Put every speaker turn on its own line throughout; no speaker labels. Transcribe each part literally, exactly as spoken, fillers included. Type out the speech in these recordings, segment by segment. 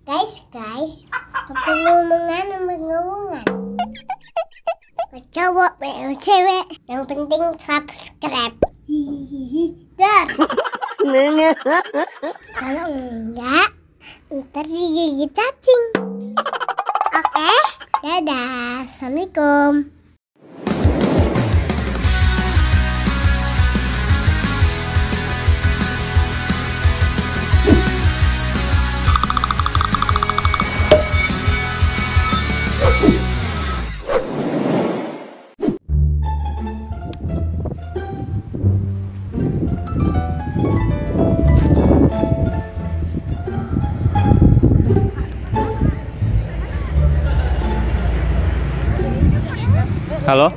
Guys, guys, apa ngomongan ngomongan? Cowok, cewek, yang penting subscribe. Hihihi, dar. Kalau enggak, ntar digigit cacing. Oke, dadah, assalamualaikum.
Halo?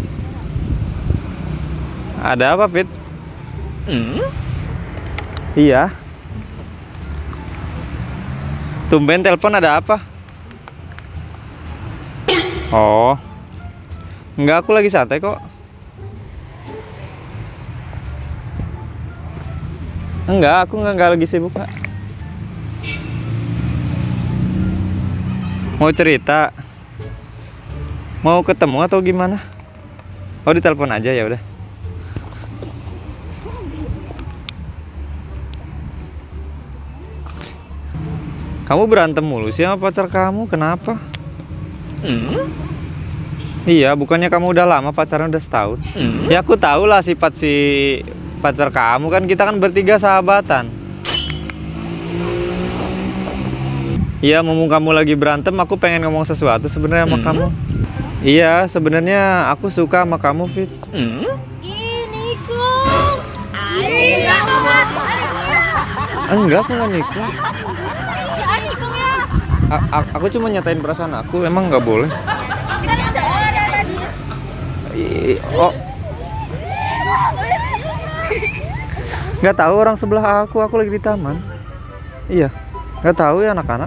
Ada apa, Fit? Hmm? Iya. Tumben telepon, ada apa? Oh. Enggak, aku lagi santai kok. Enggak, aku enggak, enggak lagi sibuk, Kak. Mau cerita? Mau ketemu atau gimana? Oh, ditelepon aja, ya udah. Kamu berantem mulu sih sama pacar kamu, kenapa? Hmm? Iya, bukannya kamu udah lama pacaran, udah setahun? Hmm? Ya aku tahu lah sifat si pacar kamu, kan kita kan bertiga sahabatan. Iya, mumpung kamu lagi berantem, aku pengen ngomong sesuatu sebenarnya sama hmm? kamu. Iya, sebenarnya aku suka sama kamu, Fit. Hmm?
Ini kok.
Enggak, aku nggak nikung. Aku cuma nyatain perasaan aku, emang nggak boleh. Oh, nggak tahu orang sebelah aku, aku lagi di taman. Iya, nggak tahu ya anak-anak.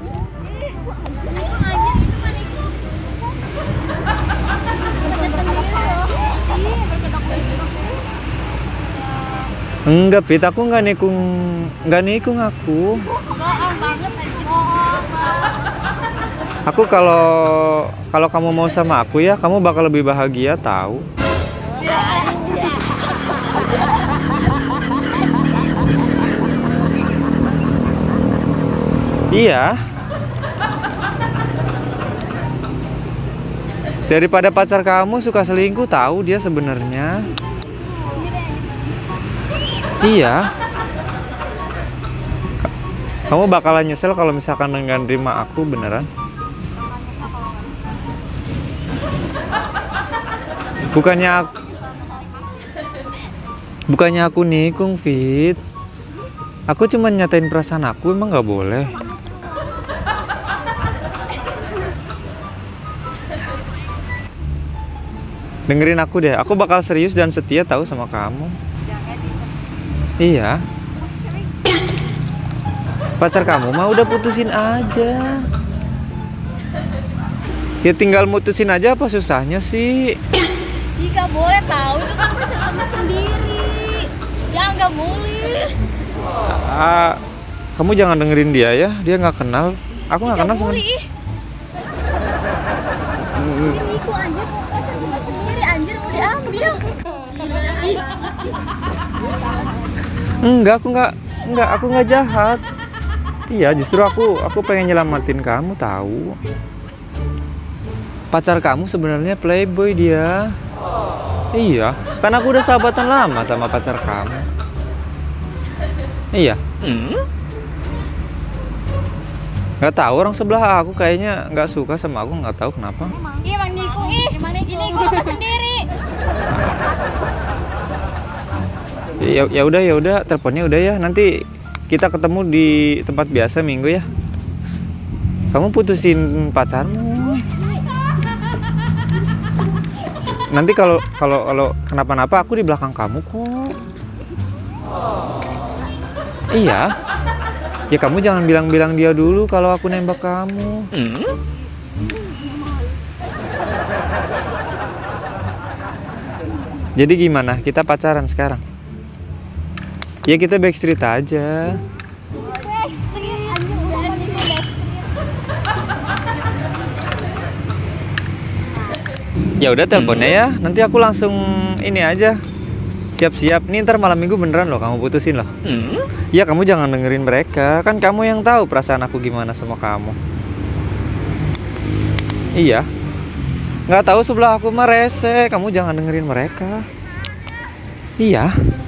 Enggak, Pit, aku nggak nikung, nggak nikung aku. Aku kalau kalau kamu mau sama aku ya, kamu bakal lebih bahagia tahu. Iya. Daripada pacar kamu suka selingkuh, tahu dia sebenarnya. Iya. Kamu bakalan nyesel kalau misalkan nggak nerima aku beneran. Bukannya aku, bukannya aku nikung, Fit. Aku cuma nyatain perasaan aku, emang nggak boleh. Dengerin aku deh, aku bakal serius dan setia tahu sama kamu. Iya. Pacar kamu mah udah putusin aja. Ya tinggal mutusin aja, apa susahnya sih?
Jika boleh tahu, itu kan pacar kamu sendiri. Ya nggak boleh.
Ah, kamu jangan dengerin dia ya, dia nggak kenal. Aku nggak kenal sama dia.
Ini ku anjir, pacar kamu sendiri anjir mau diambil.
Enggak, aku nggak, enggak, aku nggak jahat. Iya, justru aku, aku pengen nyelamatin kamu tahu. Pacar kamu sebenarnya playboy dia. Iya, kan aku udah sahabatan lama sama pacar kamu. Iya. Hmm? Nggak tahu, orang sebelah aku kayaknya nggak suka sama aku, nggak tahu kenapa.
Iya, Bang Niku, ih, ini gue apa sendiri.
Ya, ya udah, ya udah, teleponnya udah ya. Nanti kita ketemu di tempat biasa minggu ya. Kamu putusin pacarmu. Nanti kalau kalau kalau kenapa-napa aku di belakang kamu kok. Iya. Ya kamu jangan bilang-bilang dia dulu kalau aku nembak kamu. Hmm? Jadi gimana? Kita pacaran sekarang? Ya kita backstreet aja.
Backstreet, anjing udah itu backstreet.
Ya udah teleponnya ya. Nanti aku langsung ini aja. Siap-siap. Nih ntar malam minggu beneran loh kamu putusin loh. Ya kamu jangan dengerin mereka. Kan kamu yang tahu perasaan aku gimana sama kamu. Iya. Nggak tahu sebelah aku mah rese. Kamu jangan dengerin mereka. Iya.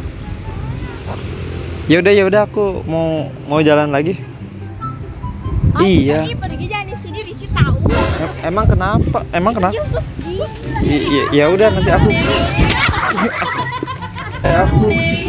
Ya udah ya udah aku mau mau jalan lagi.
Oh,
iya.
Pergi, pergi jangan di sini Risi tahu.
Emang kenapa? Emang kenapa?
Yesus,
Iya ya udah nanti aku. aku.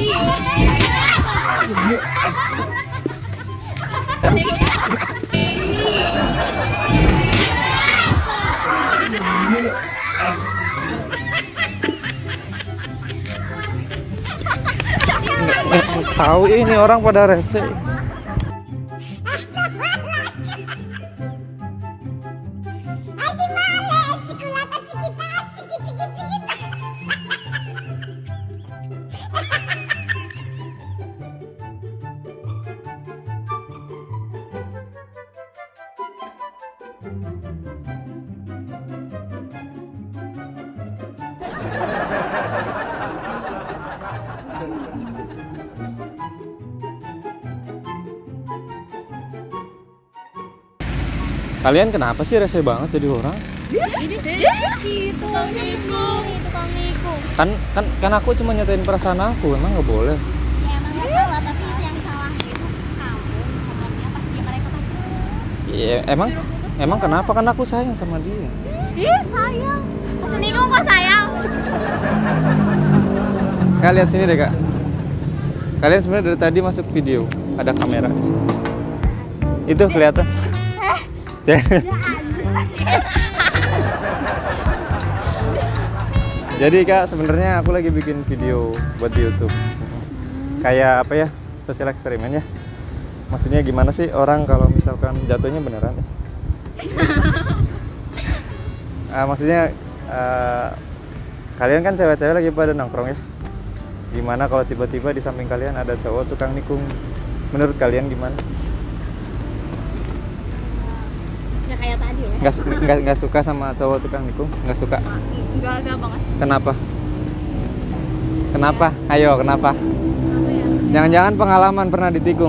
Tahu ini orang pada rese. Kalian kenapa sih rese banget jadi orang?
Ini tukang nikung, tukang nikung.
Kan kan kan aku cuma nyatain perasaan aku, emang nggak boleh.
Ya emang nggak salah, tapi yang salahnya itu kamu sama dia pas dia mereka pacaran.
Iya emang emang kenapa? Kan aku sayang sama dia.
Ih sayang. Pas nikung kok sayang?
Kak lihat sini deh kak. Kalian sebenarnya dari tadi masuk video, ada kamera di sini. Itu kelihatan. Jadi kak sebenarnya aku lagi bikin video buat di YouTube. Kayak apa ya? Sosial eksperimen ya. Maksudnya gimana sih orang kalau misalkan jatuhnya beneran ya? uh, maksudnya uh, kalian kan cewek-cewek lagi pada nongkrong ya. Gimana kalau tiba-tiba di samping kalian ada cowok tukang nikung? Menurut kalian gimana?
Nggak kayak tadi ya?
Nggak, nggak, nggak suka sama cowok tukang nikung? Nggak suka?
Nggak, nggak banget.
Kenapa? Kenapa? Ayo, kenapa?
Apa ya?
Jangan-jangan pengalaman pernah ditikung?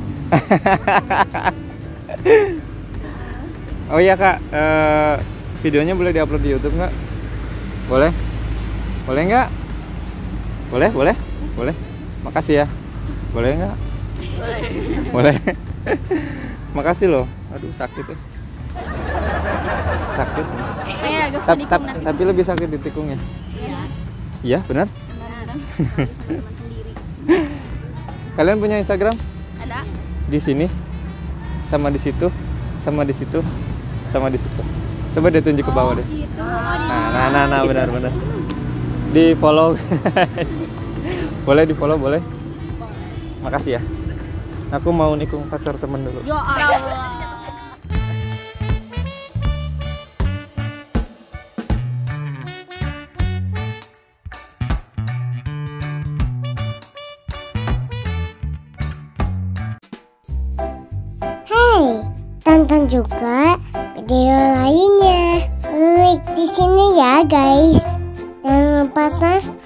Oh iya kak, uh, videonya boleh diupload di YouTube nggak? Boleh? Boleh nggak? Boleh, boleh, boleh. Makasih ya. Boleh nggak?
Boleh.
Boleh. Makasih loh. Aduh sakit ya. Sakit.
Kayak agak
Tap,
sedikit
tap,
nanti.
tapi lebih sakit di tikungnya.
Iya.
Iya benar.
Benar. Teman sendiri.
Kalian punya Instagram?
Ada?
Di sini, sama di situ, sama di situ, sama di situ. Coba deh tunjuk ke bawah deh.
Gitu.
Nah, nah, nah, nah benar-benar. Di follow guys. Boleh di follow boleh. Makasih ya. Aku mau nikung pacar temen dulu.
Ya Allah.
Hey, tonton juga video lainnya. Klik di sini ya guys. Jangan lupa subscribe.